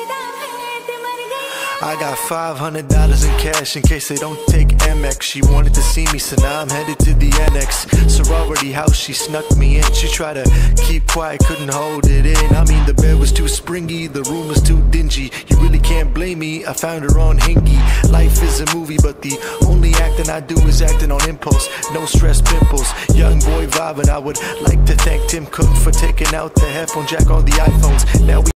I got $500 in cash in case they don't take Amex. She wanted to see me, so now I'm headed to the annex. Sorority house, she snuck me in. She tried to keep quiet, couldn't hold it in. I mean, the bed was too springy, the room was too dingy. You really can't blame me, I found her on Hingy. Life is a movie, but the only acting I do is acting on impulse. No stress pimples, young boy vibing. I would like to thank Tim Cook for taking out the headphone jack on the iPhones. Now we